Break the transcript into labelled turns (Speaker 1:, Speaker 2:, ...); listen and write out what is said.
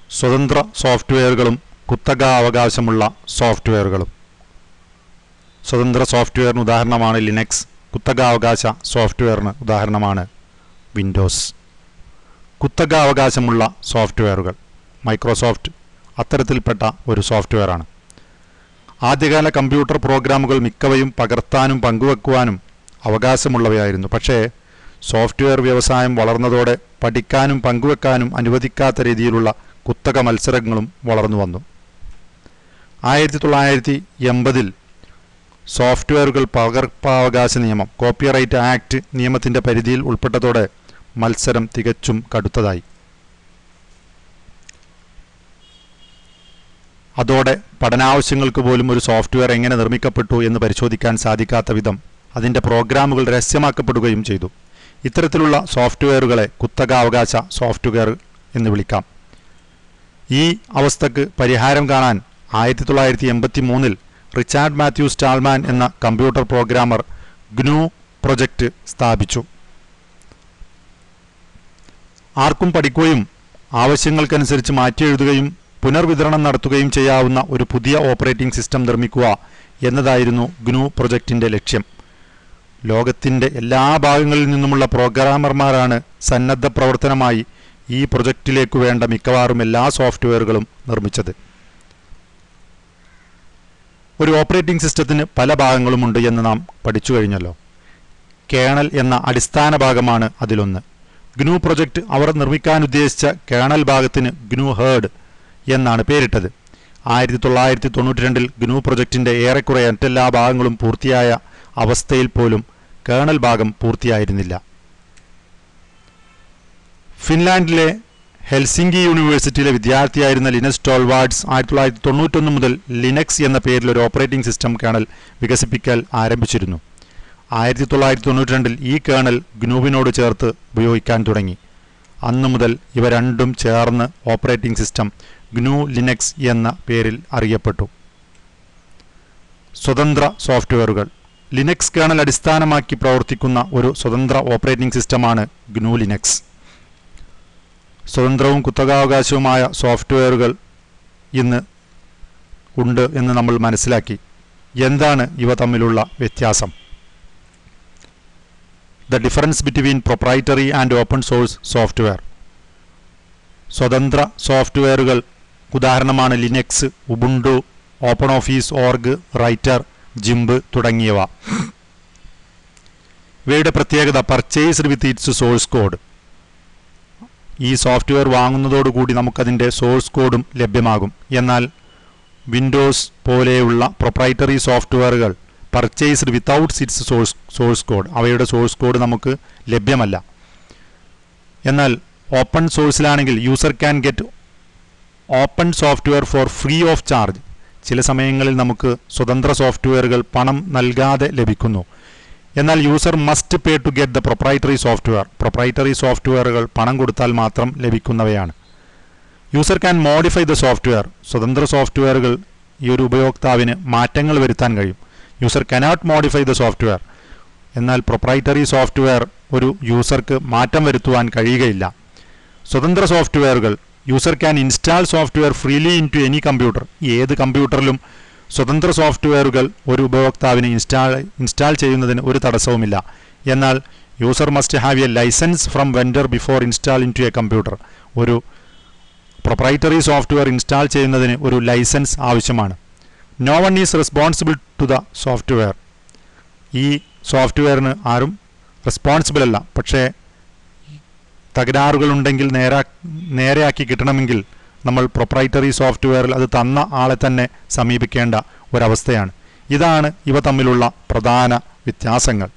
Speaker 1: സ്വതന്ത്ര സോഫ്റ്റ്വെയറുകളും കുത്തകാവകാശമുള്ള സോഫ്റ്റ്വെയറുകളും. സ്വതന്ത്ര സോഫ്റ്റ്വെയറിന് ഉദാഹരണമാണ് ലിനക്സ്. കുത്തകാവകാശ സോഫ്റ്റ്വെയറിന് ഉദാഹരണമാണ് വിൻഡോസ്. കുത്തകാവകാശമുള്ള സോഫ്റ്റ്വെയറുകൾ മൈക്രോസോഫ്റ്റ് അത്തരത്തിൽപ്പെട്ട ഒരു സോഫ്റ്റ്വെയറാണ്. ആദ്യകാല കമ്പ്യൂട്ടർ പ്രോഗ്രാമുകൾ മിക്കവയും പകർത്താനും പങ്കുവെക്കുവാനും അവകാശമുള്ളവയായിരുന്നു. പക്ഷേ സോഫ്റ്റ്വെയർ വ്യവസായം വളർന്നതോടെ പഠിക്കാനും പങ്കുവെക്കാനും അനുവദിക്കാത്ത രീതിയിലുള്ള കുത്തക മത്സരങ്ങളും വളർന്നു വന്നു. 1980 സോഫ്റ്റ്വെയറുകൾ പകർപ്പവകാശ നിയമം കോപ്പിറൈറ്റ് ആക്ട് നിയമത്തിൻ്റെ പരിധിയിൽ ഉൾപ്പെട്ടതോടെ മത്സരം തികച്ചും കടുത്തതായി. അതോടെ പഠനാവശ്യങ്ങൾക്ക് പോലും ഒരു സോഫ്റ്റ്വെയർ എങ്ങനെ നിർമ്മിക്കപ്പെട്ടു എന്ന് പരിശോധിക്കാൻ സാധിക്കാത്ത വിധം അതിൻ്റെ പ്രോഗ്രാമുകൾ രഹസ്യമാക്കപ്പെടുകയും ചെയ്തു. ഇത്തരത്തിലുള്ള സോഫ്റ്റ്വെയറുകളെ കുത്തകാവകാശ സോഫ്റ്റ്വെയർ എന്ന് വിളിക്കാം. ഈ അവസ്ഥക്ക് പരിഹാരം കാണാൻ 1983 റിച്ചാർഡ് മാത്യു സ്റ്റാൾമാൻ എന്ന കമ്പ്യൂട്ടർ പ്രോഗ്രാമർ ഗ്നു പ്രൊജക്റ്റ് സ്ഥാപിച്ചു. ആർക്കും പഠിക്കുകയും ആവശ്യങ്ങൾക്കനുസരിച്ച് മാറ്റിയെഴുതുകയും പുനർവിതരണം നടത്തുകയും ചെയ്യാവുന്ന ഒരു പുതിയ ഓപ്പറേറ്റിംഗ് സിസ്റ്റം നിർമ്മിക്കുക എന്നതായിരുന്നു ഗ്നു പ്രൊജക്റ്റിൻ്റെ ലക്ഷ്യം. ലോകത്തിൻ്റെ എല്ലാ ഭാഗങ്ങളിൽ നിന്നുമുള്ള പ്രോഗ്രാമർമാരാണ് സന്നദ്ധ പ്രവർത്തനമായി ഈ പ്രൊജക്റ്റിലേക്ക് വേണ്ട മിക്കവാറും എല്ലാ സോഫ്റ്റ്വെയറുകളും നിർമ്മിച്ചത്. ഒരു ഓപ്പറേറ്റിംഗ് സിസ്റ്റത്തിന് പല ഭാഗങ്ങളുമുണ്ട് എന്ന് നാം പഠിച്ചു കഴിഞ്ഞല്ലോ. കേണൽ എന്ന അടിസ്ഥാന ഭാഗമാണ് അതിലൊന്ന്. ഗ്നു പ്രൊജക്റ്റ് അവർ നിർമ്മിക്കാൻ ഉദ്ദേശിച്ച കേണൽ ഭാഗത്തിന് ഗ്നു ഹേർഡ് എന്നാണ് പേരിട്ടത്. 1992 ഗ്നു പ്രൊജക്റ്റിൻ്റെ ഏറെക്കുറെ മറ്റെല്ലാ ഭാഗങ്ങളും പൂർത്തിയായ അവസ്ഥയിൽ പോലും കേണൽ ഭാഗം പൂർത്തിയായിരുന്നില്ല. ഫിൻലാൻഡിലെ ഹെൽസിങ്കി യൂണിവേഴ്സിറ്റിയിലെ വിദ്യാർത്ഥിയായിരുന്ന ലിനസ് ടോൾവാർഡ്സ് 1991 മുതൽ ലിനക്സ് എന്ന പേരിൽ ഒരു ഓപ്പറേറ്റിംഗ് സിസ്റ്റം കേണൽ വികസിപ്പിക്കൽ ആരംഭിച്ചിരുന്നു. 1992 ഈ കേണൽ ഗ്നുവിനോട് ചേർത്ത് ഉപയോഗിക്കാൻ തുടങ്ങി. അന്നു മുതൽ ഇവ രണ്ടും ചേർന്ന് ഓപ്പറേറ്റിംഗ് സിസ്റ്റം ഗ്നു ലിനക്സ് എന്ന പേരിൽ അറിയപ്പെട്ടു. സ്വതന്ത്ര സോഫ്റ്റ്വെയറുകൾ ലിനക്സ് കേണൽ അടിസ്ഥാനമാക്കി പ്രവർത്തിക്കുന്ന ഒരു സ്വതന്ത്ര ഓപ്പറേറ്റിംഗ് സിസ്റ്റമാണ് ഗ്നു ലിനക്സ്. സ്വതന്ത്രവും കുത്തകാവകാശവുമായ സോഫ്റ്റ്വെയറുകൾ ഇന്ന് ഉണ്ട് എന്ന് നമ്മൾ മനസ്സിലാക്കി. എന്താണ് ഇവ തമ്മിലുള്ള വ്യത്യാസം? The difference between proprietary and open source software. സ്വതന്ത്ര സോഫ്റ്റ്വെയറുകൾ ഉദാഹരണമാണ് Linux, Ubuntu, open office org, writer, GIMP തുടങ്ങിയവ. ഇവയുടെ പ്രത്യേകത purchased with its source code. ഈ സോഫ്റ്റ്വെയർ വാങ്ങുന്നതോടുകൂടി നമുക്കതിൻ്റെ സോഴ്സ് കോഡും ലഭ്യമാകും. എന്നാൽ വിൻഡോസ് പോലെയുള്ള പ്രൊപ്രൈറ്ററി സോഫ്റ്റ്വെയറുകൾ purchased without its source code, അവയുടെ സോഴ്സ് കോഡ് നമുക്ക് ലഭ്യമല്ല. എന്നാൽ ഓപ്പൺ സോഴ്സിലാണെങ്കിൽ user can get open software for free of charge. ചില സമയങ്ങളിൽ നമുക്ക് സ്വതന്ത്ര സോഫ്റ്റ്വെയറുകൾ പണം നൽകാതെ ലഭിക്കുന്നു. എന്നാൽ user must pay to get the proprietary software. Proprietary സോഫ്റ്റ്വെയറുകൾ പണം കൊടുത്താൽ മാത്രം ലഭിക്കുന്നവയാണ്. User can modify the software. സ്വതന്ത്ര സോഫ്റ്റ്വെയറുകൾ ഈ ഒരു ഉപയോക്താവിന് മാറ്റങ്ങൾ വരുത്താൻ കഴിയും. User cannot modify the software. എന്നാൽ പ്രൊപ്രൈറ്ററി സോഫ്റ്റ്വെയർ ഒരു യൂസർക്ക് മാറ്റം വരുത്തുവാൻ കഴിയുകയില്ല. സ്വതന്ത്ര സോഫ്റ്റ്വെയറുകൾ user can install software freely into any computer. ഏത് കമ്പ്യൂട്ടറിലും സ്വതന്ത്ര സോഫ്റ്റ്വെയറുകൾ ഒരു ഉപയോക്താവിന് ഇൻസ്റ്റാൾ ചെയ്യുന്നതിന് ഒരു തടസ്സവുമില്ല. എന്നാൽ user must have a license from vendor before install into a computer. ഒരു പ്രൊപ്രൈറ്ററി സോഫ്റ്റ്വെയർ ഇൻസ്റ്റാൾ ചെയ്യുന്നതിന് ഒരു ലൈസൻസ് ആവശ്യമാണ്. No one is responsible to the software. ഈ സോഫ്റ്റ്വെയറിന് ആരും റെസ്പോൺസിബിൾ അല്ല. പക്ഷേ തകരാറുകളുണ്ടെങ്കിൽ നേരെയാക്കി കിട്ടണമെങ്കിൽ നമ്മൾ പ്രൊപ്രൈറ്ററി സോഫ്റ്റ്വെയറിൽ അത് തന്ന ആളെ തന്നെ സമീപിക്കേണ്ട ഒരവസ്ഥയാണ്. ഇതാണ് ഇവ തമ്മിലുള്ള പ്രധാന വ്യത്യാസങ്ങൾ.